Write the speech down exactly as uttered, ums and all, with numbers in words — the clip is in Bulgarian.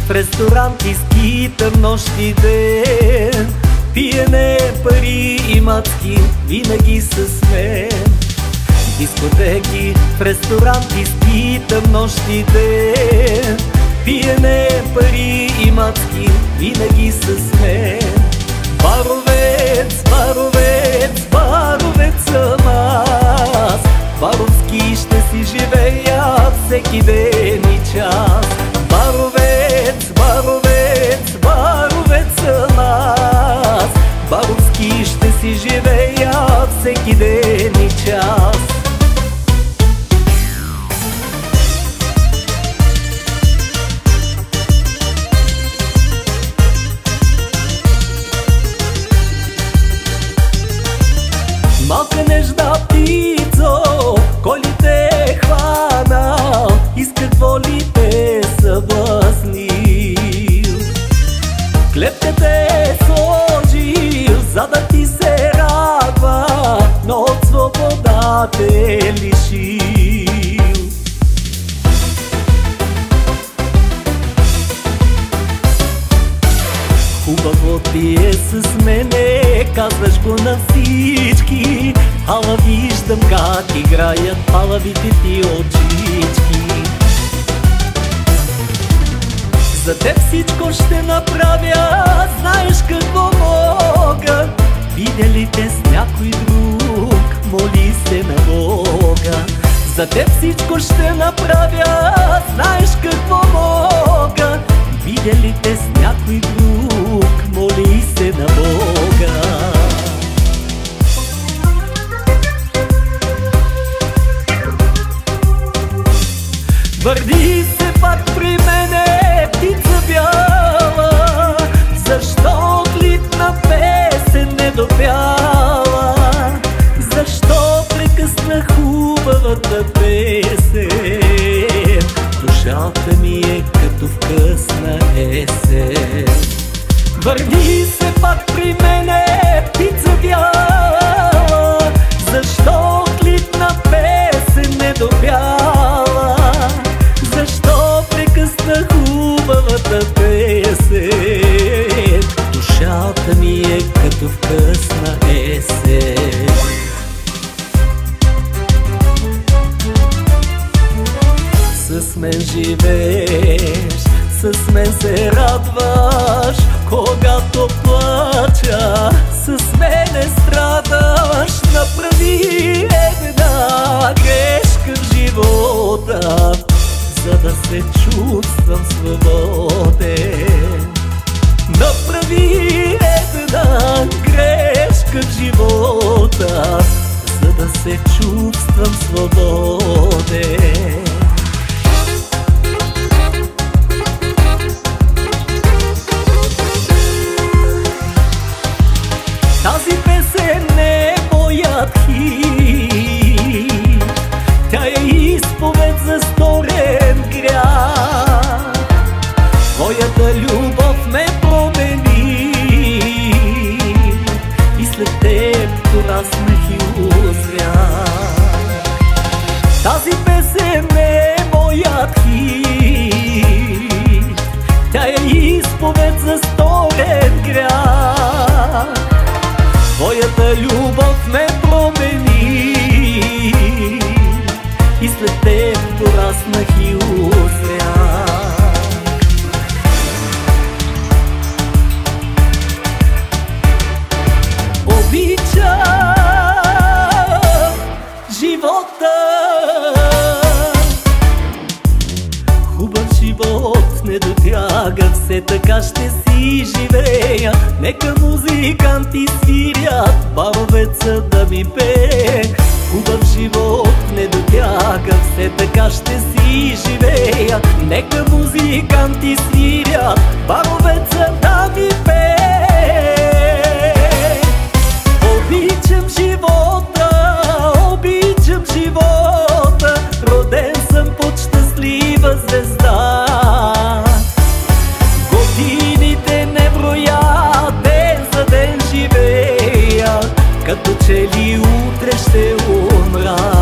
в ресторанти скитам нощ и ден. Пиене, пари и мацки винаги с мен. Дискотеки, в ресторанти скитам нощ и ден. Пиене, пари и мацки винаги с мен. Баровец, баровец, баровец съм аз. Баровски ще си живея всеки ден и час. Баровец, баровец, баровец съм аз. Баровски ще си живея всеки ден и час. Малка нежна птицо, кой ли те е хванал и с какво ли те е съблазнил? Клепка те е сложил, за да ти се радва, но от свобода те е лишил. Хубаво ти е с мене, казваш го на всички, ала виждам как играят палавите ти очички. За теб всичко ще направя, знаеш какво мога. Видя ли те с някой друг, моли се на Бога. За теб всичко ще направя, знаеш какво мога. Видя ли те с някой друг, моли се на Бога. Върни се пак при мене, птица бяла, защо клитна песен не допяла? Защо прекъсна хубавата песен? Душата ми е като в късна есен. Върни се пак при мене, птица бяла, защо клитна песен не допяла? Защо прекъсна хубавата песен? Душата ми е като в късна есен. С мен живееш, с мен се радваш, когато плача, с мене страдаш. Направи една грешка в живота, за да се чувствам свободен. Направи една грешка в живота, за да се чувствам свободен. Тази песен не е моят хит, тя е изповед за сторен грях. Твоята любов ме промени и след теб пораснах и узрях. Тази песен не е моят хит, тя е изповед за сторен грях. Твоята любов ме промени и след теб пораснах и узрях. Обичам живота, хубав живот не дотяга, все така ще си живея. Нека музиканти свирят, баровеца да ми пее. Хубав живот не дотяга, все така ще си живея. Нека музиканти свирят, баровеца да ми пее. Обичам живота, обичам живота, роден съм под щастлива звезда. Годините не броя, ден за ден живея, като че ли утре ще умра.